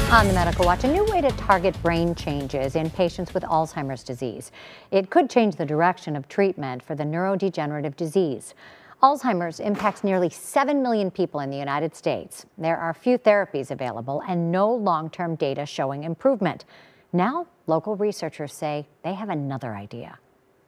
On the Medical Watch, a new way to target brain changes in patients with Alzheimer's disease. It could change the direction of treatment for the neurodegenerative disease. Alzheimer's impacts nearly 7 million people in the United States. There are few therapies available and no long-term data showing improvement. Now, local researchers say they have another idea.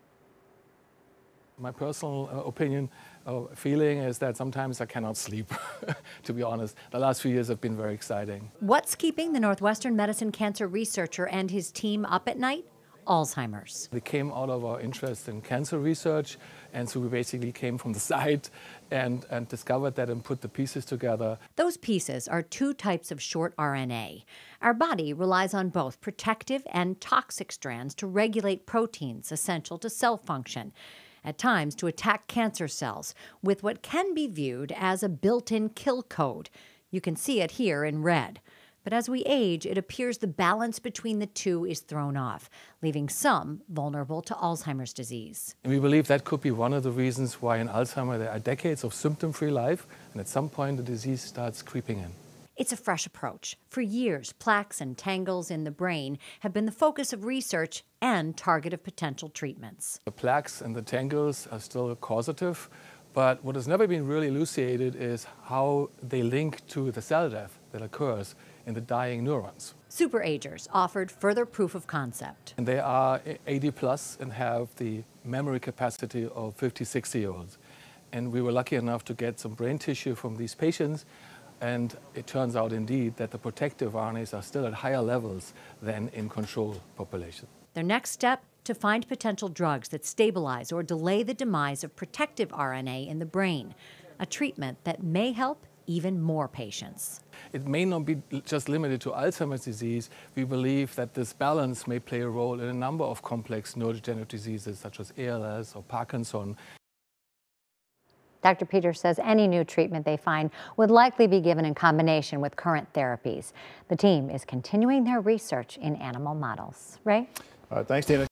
My personal feeling is that sometimes I cannot sleep, to be honest. The last few years have been very exciting. What's keeping the Northwestern Medicine cancer researcher and his team up at night? Alzheimer's. We came out of our interest in cancer research, and so we basically came from the side and discovered that and put the pieces together. Those pieces are two types of short RNA. Our body relies on both protective and toxic strands to regulate proteins essential to cell function, at times to attack cancer cells with what can be viewed as a built-in kill code. You can see it here in red. But as we age, it appears the balance between the two is thrown off, leaving some vulnerable to Alzheimer's disease. And we believe that could be one of the reasons why in Alzheimer there are decades of symptom-free life, and at some point the disease starts creeping in. It's a fresh approach. For years, plaques and tangles in the brain have been the focus of research and target of potential treatments. The plaques and the tangles are still causative, but what has never been really elucidated is how they link to the cell death that occurs in the dying neurons. Superagers offered further proof of concept. And they are 80 plus and have the memory capacity of 50, 60-year-olds. And we were lucky enough to get some brain tissue from these patients. And it turns out indeed that the protective RNAs are still at higher levels than in control population. Their next step, to find potential drugs that stabilize or delay the demise of protective RNA in the brain, a treatment that may help even more patients. It may not be just limited to Alzheimer's disease. We believe that this balance may play a role in a number of complex neurodegenerative diseases such as ALS or Parkinson. Dr. Peters says any new treatment they find would likely be given in combination with current therapies. The team is continuing their research in animal models. Ray? Thanks, Dana.